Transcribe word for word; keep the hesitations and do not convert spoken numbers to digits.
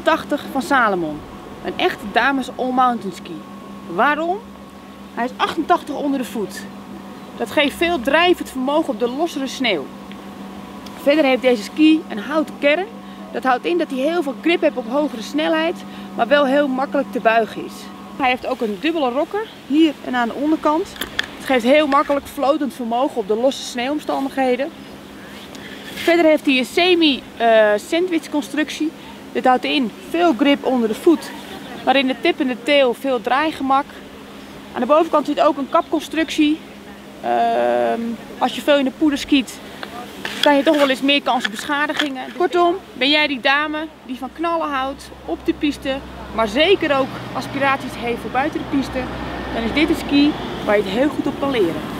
achtentachtig van Salomon. Een echte dames all-mountain ski. Waarom? Hij is achtentachtig onder de voet. Dat geeft veel drijvend vermogen op de lossere sneeuw. Verder heeft deze ski een houten kern. Dat houdt in dat hij heel veel grip heeft op hogere snelheid, maar wel heel makkelijk te buigen is. Hij heeft ook een dubbele rokker, hier en aan de onderkant. Het geeft heel makkelijk flotend vermogen op de losse sneeuwomstandigheden. Verder heeft hij een semi-sandwich constructie. Dit houdt in veel grip onder de voet, maar in de tip en de teel veel draaigemak. Aan de bovenkant zit ook een kapconstructie. Uh, als je veel in de poeder skiet, kan je toch wel eens meer kans op beschadigingen. Kortom, ben jij die dame die van knallen houdt op de piste, maar zeker ook aspiraties heeft voor buiten de piste, dan is dit een ski waar je het heel goed op kan leren.